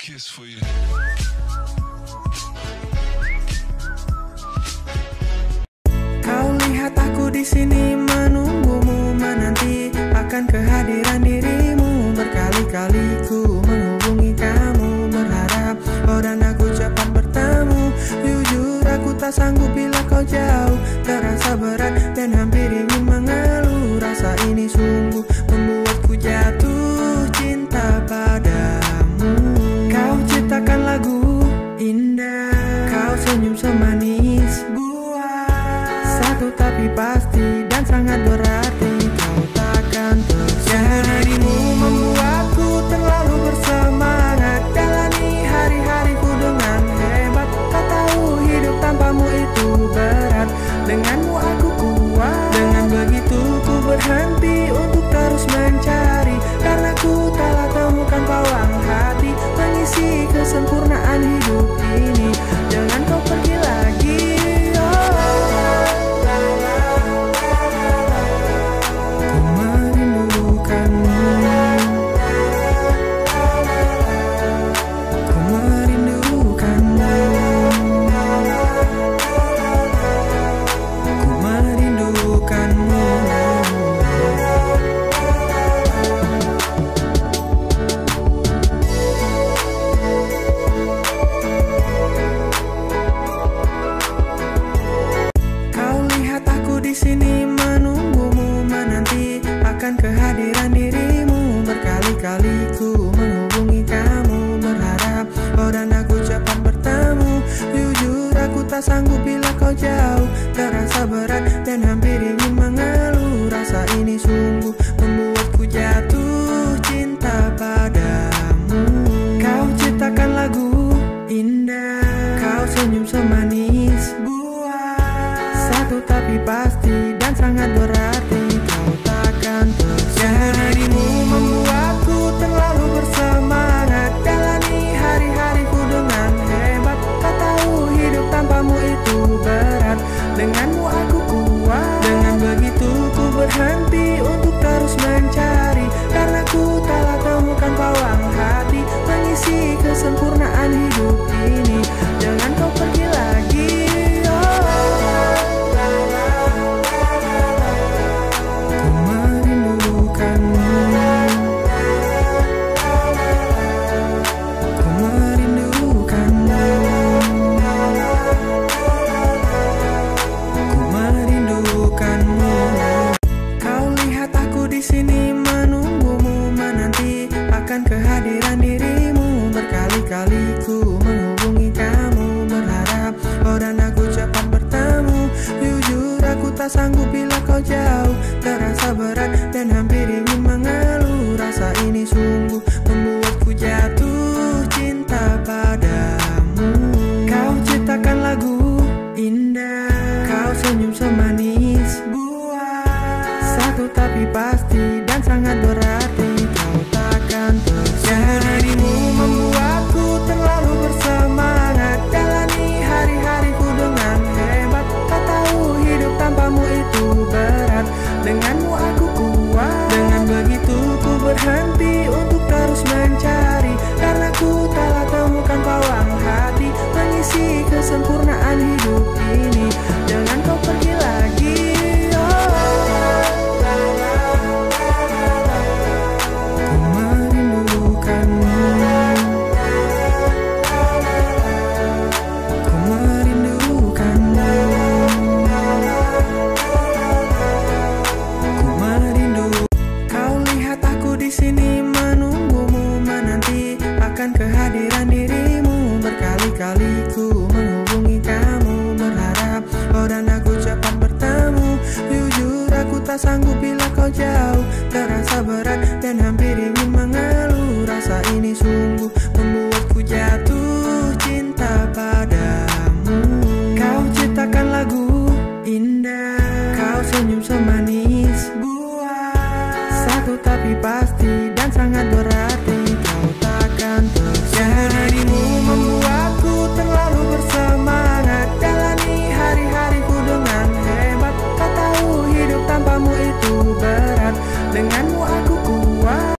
kiss for you. Kau lihat aku di sini menunggumu, menanti akan kehadiran dirimu. Berkali-kali ku menghubungi kamu, berharap kau dan aku cepat bertemu. Jujur aku tak sanggup bila kau jauh, terasa berat dan hampir ingin mengeluh. Rasa ini sungguh membuatku jatuh cinta padamu. Kau ciptakan lagu indah, kau senyum semanis buah. Satu tapi pasti dan sangat berarti, kau takkan terjadi. Dirimu membuatku terlalu bersemangat, jalani hari-hariku dengan hebat. Tak tahu hidup tanpamu itu berat, denganmu aku kuat. Dengan begitu ku berhenti untuk terus mencari, karena ku telah temukan pawang hati mengisi kesempurnaan hidup ini. Jangan kau pergi lagi, ku merindukanmu, ku merindukanmu, ku merindukanmu. Kau lihat aku di sini menunggumu, menanti akan kehadiran dirimu. Berkali-kali ku menghubungi kamu, berharap kau dan aku cepat bertemu. Jujur aku tak sanggup bila kau jauh, terasa berat dan hampir ingin mengeluh. Rasa ini sungguh membuatku jatuh cinta padamu. Kau ciptakan lagu indah, kau senyum semanis buah. Satu tapi pasti dan sangat berarti, kau takkan terjadi. Dirimu membuatku terlalu bersemangat, jalani hari-hariku dengan hebat. Tak tahu hidup tanpamu itu berat, denganmu aku kuat. Dengan begitu ku berhenti untuk terus mencari, karena ku telah temukan pawang hati mengisi kesempurnaan hidup ini. Jangan kau pergi lagi, ku merindukanmu, ku merindukanmu, ku merindukanmu. Kau lihat aku di sini menunggumu, menanti akan kehadiran dirimu. Berkali-kali ku menghubungi kamu, berharap kau dan aku cepat bertemu. Jujur aku tak sanggup bila kau jauh, terasa berat dan hampir ingin mengeluh. Rasa ini sungguh membuatku jatuh cinta padamu. Kau ciptakan lagu indah, kau senyum semanis buah. Satu tapi pasti dan sangat berarti, kau takkan terjadi. Dirimu membuatku terlalu bersemangat, jalani hari-hariku dengan hebat. Tak tahu hidup tanpamu itu berat, denganmu aku kuat. Dengan begitu ku berhenti untuk terus mencari, karena ku telah temukan pawang hati mengisi kesempurnaan hidup ini. Jangan kau pergi lagi, ku merindukanmu, ku merindukanmu, ku merindu. Kau lihat aku di sini menunggumu, menanti akan kehadiran dirimu. Berkali-kali ku menghubungi kamu, berharap kau dan aku cepat bertemu. Jujur aku tak sanggup bila kau jauh, terasa berat dan hampir ingin mengeluh. Rasa ini sungguh membuatku jatuh cinta padamu. Kau ciptakan lagu indah, kau senyum semanis buah. Satu tapi pasti dan sangat berat.